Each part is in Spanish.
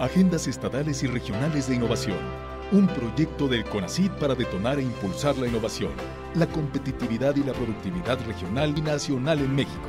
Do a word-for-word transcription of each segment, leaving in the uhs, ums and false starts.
Agendas Estatales y Regionales de Innovación. Un proyecto del CONACYT para detonar e impulsar la innovación, la competitividad y la productividad regional y nacional en México.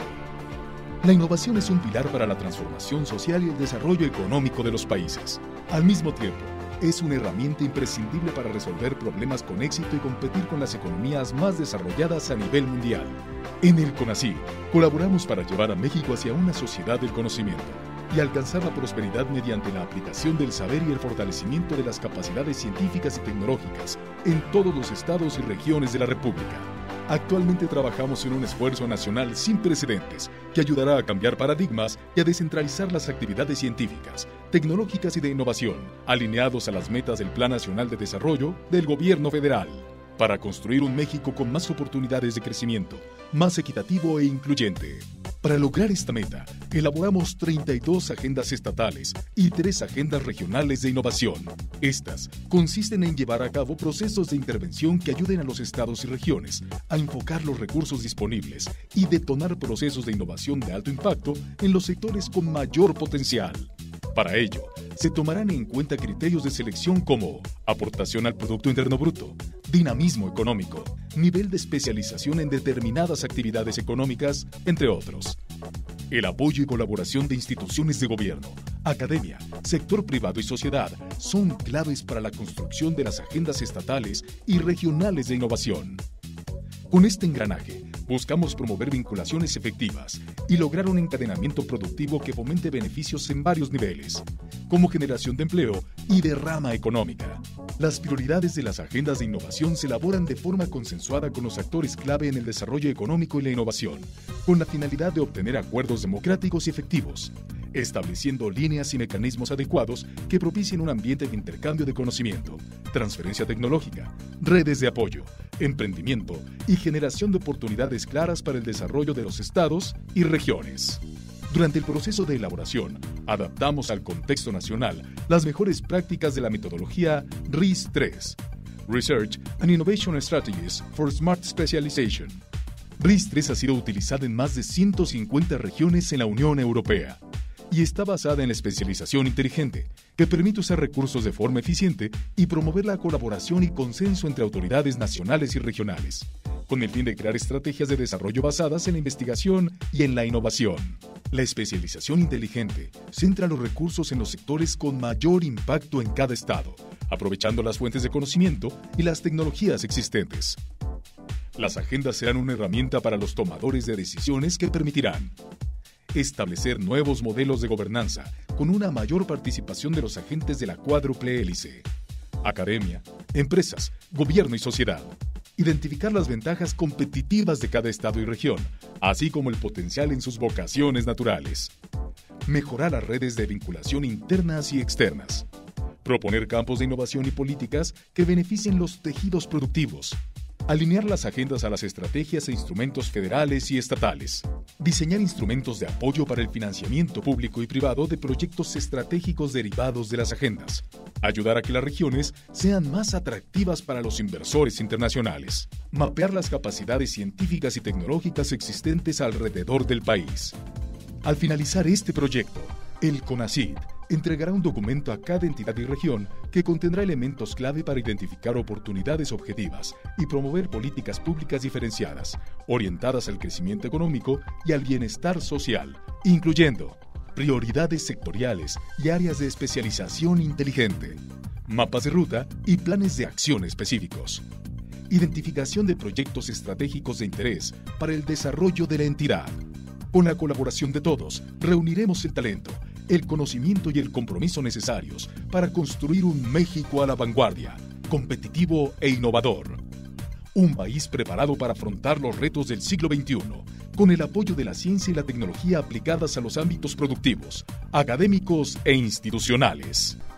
La innovación es un pilar para la transformación social y el desarrollo económico de los países. Al mismo tiempo, es una herramienta imprescindible para resolver problemas con éxito y competir con las economías más desarrolladas a nivel mundial. En el CONACYT, colaboramos para llevar a México hacia una sociedad del conocimiento y alcanzar la prosperidad mediante la aplicación del saber y el fortalecimiento de las capacidades científicas y tecnológicas en todos los estados y regiones de la República. Actualmente trabajamos en un esfuerzo nacional sin precedentes que ayudará a cambiar paradigmas y a descentralizar las actividades científicas, tecnológicas y de innovación, alineados a las metas del Plan Nacional de Desarrollo del Gobierno Federal, para construir un México con más oportunidades de crecimiento, más equitativo e incluyente. Para lograr esta meta, elaboramos treinta y dos agendas estatales y tres agendas regionales de innovación. Estas consisten en llevar a cabo procesos de intervención que ayuden a los estados y regiones a enfocar los recursos disponibles y detonar procesos de innovación de alto impacto en los sectores con mayor potencial. Para ello, se tomarán en cuenta criterios de selección como aportación al Producto Interno Bruto, dinamismo económico, nivel de especialización en determinadas actividades económicas, entre otros. El apoyo y colaboración de instituciones de gobierno, academia, sector privado y sociedad son claves para la construcción de las agendas estatales y regionales de innovación. Con este engranaje, buscamos promover vinculaciones efectivas y lograr un encadenamiento productivo que fomente beneficios en varios niveles, como generación de empleo y derrama económica. Las prioridades de las agendas de innovación se elaboran de forma consensuada con los actores clave en el desarrollo económico y la innovación, con la finalidad de obtener acuerdos democráticos y efectivos, estableciendo líneas y mecanismos adecuados que propicien un ambiente de intercambio de conocimiento, transferencia tecnológica, redes de apoyo, emprendimiento y generación de oportunidades claras para el desarrollo de los estados y regiones. Durante el proceso de elaboración, adaptamos al contexto nacional las mejores prácticas de la metodología R I S tres, Research and Innovation Strategies for Smart Specialization. R I S tres ha sido utilizada en más de ciento cincuenta regiones en la Unión Europea y está basada en la especialización inteligente, que permite usar recursos de forma eficiente y promover la colaboración y consenso entre autoridades nacionales y regionales, con el fin de crear estrategias de desarrollo basadas en la investigación y en la innovación. La especialización inteligente centra los recursos en los sectores con mayor impacto en cada estado, aprovechando las fuentes de conocimiento y las tecnologías existentes. Las agendas serán una herramienta para los tomadores de decisiones que permitirán establecer nuevos modelos de gobernanza con una mayor participación de los agentes de la cuádruple hélice, academia, empresas, gobierno y sociedad. Identificar las ventajas competitivas de cada estado y región, así como el potencial en sus vocaciones naturales. Mejorar las redes de vinculación internas y externas. Proponer campos de innovación y políticas que beneficien los tejidos productivos. Alinear las agendas a las estrategias e instrumentos federales y estatales. Diseñar instrumentos de apoyo para el financiamiento público y privado de proyectos estratégicos derivados de las agendas. Ayudar a que las regiones sean más atractivas para los inversores internacionales. Mapear las capacidades científicas y tecnológicas existentes alrededor del país. Al finalizar este proyecto, el CONACYT entregará un documento a cada entidad y región que contendrá elementos clave para identificar oportunidades objetivas y promover políticas públicas diferenciadas, orientadas al crecimiento económico y al bienestar social, incluyendo prioridades sectoriales y áreas de especialización inteligente, mapas de ruta y planes de acción específicos, identificación de proyectos estratégicos de interés para el desarrollo de la entidad. Con la colaboración de todos, reuniremos el talento, el conocimiento y el compromiso necesarios para construir un México a la vanguardia, competitivo e innovador. Un país preparado para afrontar los retos del siglo veintiuno, con el apoyo de la ciencia y la tecnología aplicadas a los ámbitos productivos, académicos e institucionales.